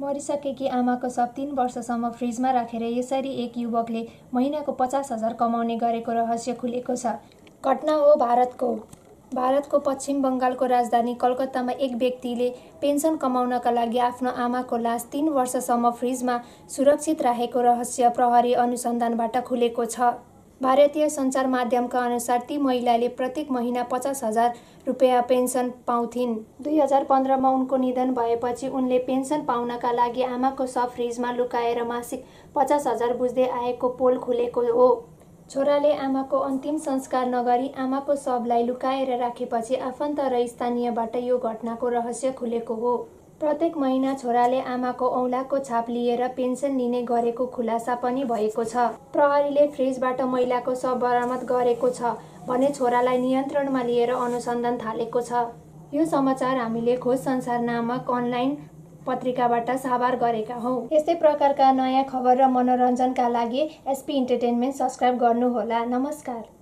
मरिसकेकी आमाको शव 3 वर्षसम्म फ्रिजमा राखेर यसरी एक युवकले महिनाको 50,000 कमाउने गरेको रहस्य खुलेको छ। घटना हो भारतको पश्चिम बङ्गालको राजधानी कलकत्तामा एक व्यक्तिले पेन्सन कमाउनका लागि आफ्नो आमाको लास 3 वर्षसम्म फ्रिजमा सुरक्षित राखेको रहस्य प्रहरी अनुसन्धानबाट खुलेको छ। भारतीय सञ्चार माध्यमका अनुसार ती महिलाले प्रत्येक महिना 50,000 रुपियाँ पेन्सन पाउँथिन्। 2015मा उनको निधन भएपछि उनले पेन्सन पाउनका लागि आमाको शव फ्रिजमा लुकाएर मासिक 50,000 बुझ्दै आएको पोल खुलेको हो। छोराले आमाको अन्तिम संस्कार नगरी आमाको शवलाई लुकाएर राखेपछि आफन्त र स्थानीयबाट यो घटनाको रहस्य खुलेको हो। प्रत्येक महिना छोराले आमाको औँलाको छाप लिएर पेन्सन लिने गरेको खुलासा पनि भएको छ। प्रहरीले फ्रिजबाट महिलाको शव बरामद गरेको छ भने छोरालाई नियन्त्रणमा लिएर अनुसन्धान थालेको छ। यो समाचार हामीले खोज संसार नामक अनलाइन पत्रिकाबाट साभार गरेका हौं। यस्तै प्रकारका नयाँ खबर र मनोरञ्जनका लागि एसपी इन्टरटेनमेन्ट सब्स्क्राइब गर्नुहोला। नमस्कार।